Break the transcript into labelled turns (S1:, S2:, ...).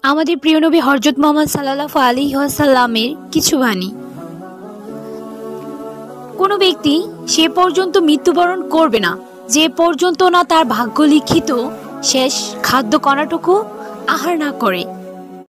S1: আমাদের প্রিয় নবী হযরত মুহাম্মদ সাল্লাল্লাহু আলাইহি ওয়াসাল্লামের কিছু বাণী। কোনো ব্যক্তি সে পর্যন্ত মৃত্যুবরণ করবে না যে পর্যন্ত না তার ভাগ্য লিখিত শেষ খাদ্য কণাটুকু আহার না করে।